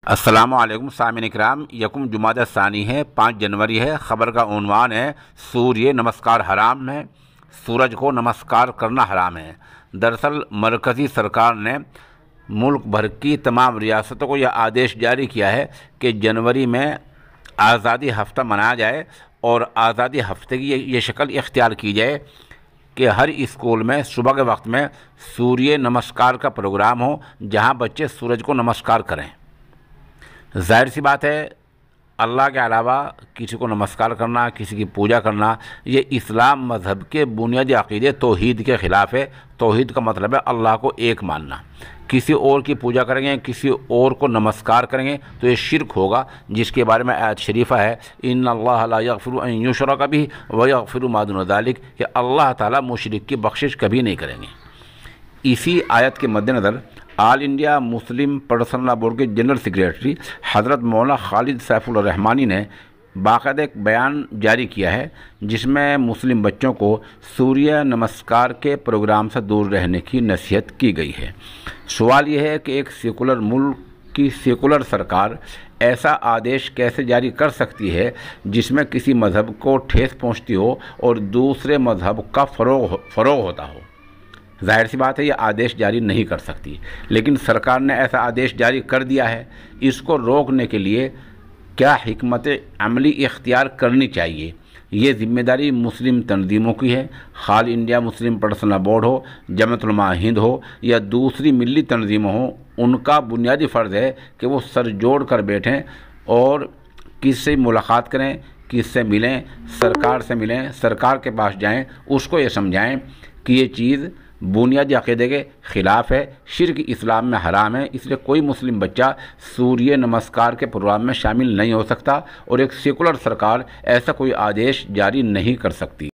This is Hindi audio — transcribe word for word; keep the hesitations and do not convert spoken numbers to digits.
अस्सलाम वालेकुम सामिन इकराम। यकुम जुमादा सानी है, पाँच जनवरी है। ख़बर का उन्वान है सूर्य नमस्कार हराम है, सूरज को नमस्कार करना हराम है। दरअसल मरकज़ी सरकार ने मुल्क भर की तमाम रियासतों को यह आदेश जारी किया है कि जनवरी में आज़ादी हफ्ता मनाया जाए और आज़ादी हफ्ते की ये शक्ल इख्तियार की जाए कि हर स्कूल में सुबह के वक्त में सूर्य नमस्कार का प्रोग्राम हो, जहां बच्चे सूरज को नमस्कार करें। जाहिर सी बात है, अल्लाह के अलावा किसी को नमस्कार करना, किसी की पूजा करना, ये इस्लाम मज़हब के बुनियादी अक़ीदे तौहीद के ख़िलाफ़ है। तौहीद का मतलब है अल्लाह को एक मानना। किसी और की पूजा करेंगे, किसी और को नमस्कार करेंगे तो ये शिरक होगा, जिसके बारे में आयत शरीफा है इन्नल्लाह ला यग़फ़िरु अन युशरक बिही व यग़फ़िरु मा दून ज़ालिक, कि अल्लाह ताला मुशरिक की बख्शिश कभी नहीं करेंगे। इसी आयत के मद्देनज़र all India Muslim personal law board के जनरल सेक्रेटरी हज़रत मौलाना खालिद सैफुल रहमानी ने बाकायदा एक बयान जारी किया है, जिसमें मुस्लिम बच्चों को सूर्य नमस्कार के प्रोग्राम से दूर रहने की नसीहत की गई है। सवाल यह है कि एक सेकुलर मुल्क की सेकुलर सरकार ऐसा आदेश कैसे जारी कर सकती है जिसमें किसी मज़हब को ठेस पहुंचती हो और दूसरे मज़हब का फ़रोग फ़रोग होता हो। जाहिर सी बात है, ये आदेश जारी नहीं कर सकती, लेकिन सरकार ने ऐसा आदेश जारी कर दिया है। इसको रोकने के लिए क्या हिकमत अमली इख्तियार करनी चाहिए, ये ज़िम्मेदारी मुस्लिम तंजीमों की है। All India Muslim personal board हो, जमात उलमा हिंद हो या दूसरी मिली तंजीमों हो, उनका बुनियादी फ़र्ज़ है कि वो सर जोड़ कर बैठें और किससे मुलाकात करें, किससे मिलें, सरकार से मिलें, सरकार के पास जाएं, उसको ये समझाएं कि ये चीज़ बुनियादी अक़ीदे के ख़िलाफ़ है, शिर्क इस्लाम में हराम है। इसलिए कोई मुस्लिम बच्चा सूर्य नमस्कार के प्रोग्राम में शामिल नहीं हो सकता और एक सेकुलर सरकार ऐसा कोई आदेश जारी नहीं कर सकती।